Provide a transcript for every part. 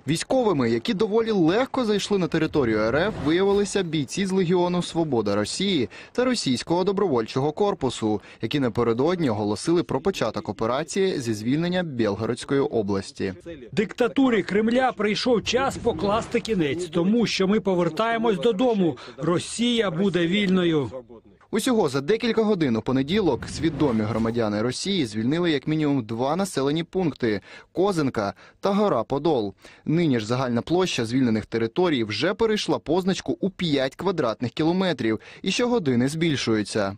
Військовими, які доволі легко зайшли на територію РФ, виявилися бійці з Легіону «Свобода Росії» та Російського добровольчого корпусу, які напередодні оголосили про початок операції зі звільнення Білгородської області. Диктатурі Кремля прийшов час покласти кінець, тому що ми повертаємось додому. Росія буде вільною. Усього за декілька годин у понеділок свідомі громадяни Росії звільнили як мінімум 2 населені пункти – Козинка та гора Подол. Нині ж загальна площа звільнених територій вже перейшла позначку у 5 квадратних кілометрів і щогодини збільшується.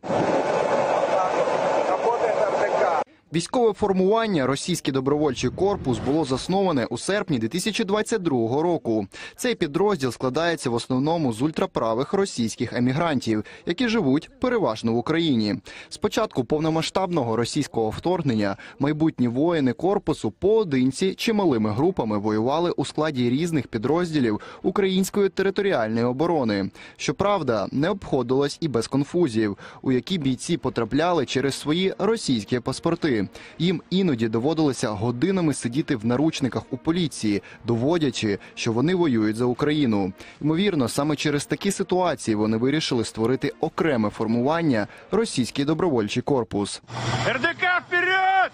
Військове формування «Російський добровольчий корпус» було засноване у серпні 2022 року. Цей підрозділ складається в основному з ультраправих російських емігрантів, які живуть переважно в Україні. З початку повномасштабного російського вторгнення майбутні воїни корпусу поодинці чи малими групами воювали у складі різних підрозділів Української територіальної оборони. Щоправда, не обходилось і без конфузів, у які бійці потрапляли через свої російські паспорти. Їм іноді доводилося годинами сидіти в наручниках у поліції, доводячи, що вони воюють за Україну. Ймовірно, саме через такі ситуації вони вирішили створити окреме формування «Російський добровольчий корпус». РДК вперед!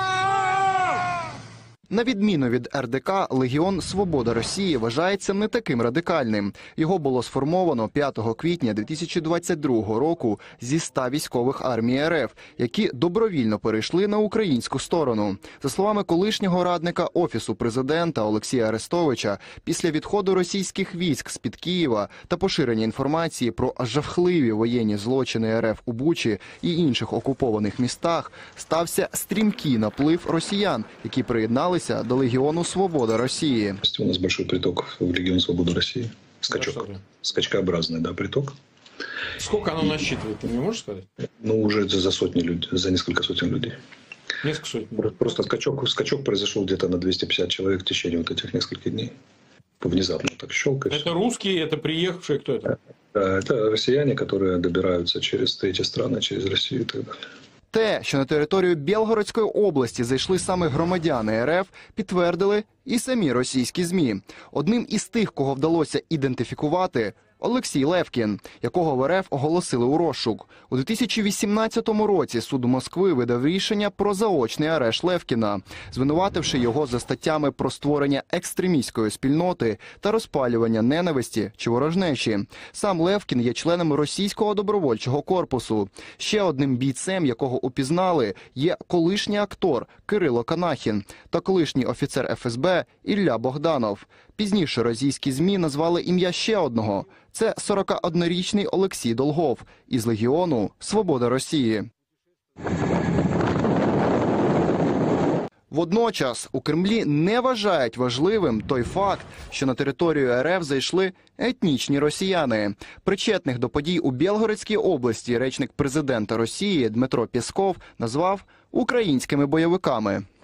На відміну від РДК, Легіон «Свобода Росії» вважається не таким радикальним. Його було сформовано 5 квітня 2022 року зі 100 військових армії РФ, які добровільно перейшли на українську сторону. За словами колишнього радника Офісу президента Олексія Арестовича, після відходу російських військ з-під Києва та поширення інформації про жахливі воєнні злочини РФ у Бучі і інших окупованих містах, стався стрімкий наплив росіян, які приєднали до Легіону «Свобода Росії». У нас большой приток в Легион «Свобода России». Скачок. Скачкообразный, да, приток. Сколько оно насчитывает, ты не можешь сказать? Ну, уже за сотни людей, за несколько сотен людей. Несколько сотен. Просто скачок произошел где-то на 250 человек в течение вот этих нескольких дней. Внезапно так щелкает. Это русские, это приехавшие, кто это? Да, это россияне, которые добираются через третьи страны, через Россию и так далее. Те, що на територію Білгородської області зайшли саме громадяни РФ, підтвердили і самі російські ЗМІ. Одним із тих, кого вдалося ідентифікувати – Олексій Левкін, якого в РФ оголосили у розшук. У 2018 році суд Москви видав рішення про заочний арешт Левкіна, звинувативши його за статтями про створення екстремістської спільноти та розпалювання ненависті чи ворожнечі. Сам Левкін є членом Російського добровольчого корпусу. Ще одним бійцем, якого упізнали, є колишній актор Кирило Канахін та колишній офіцер ФСБ Ілля Богданов. Пізніше російські ЗМІ назвали ім'я ще одного. Це 41-річний Олексій Долгов із Легіону «Свобода Росії». Водночас у Кремлі не вважають важливим той факт, що на територію РФ зайшли етнічні росіяни. Причетних до подій у Білгородській області речник президента Росії Дмитро Пєсков назвав українськими бойовиками.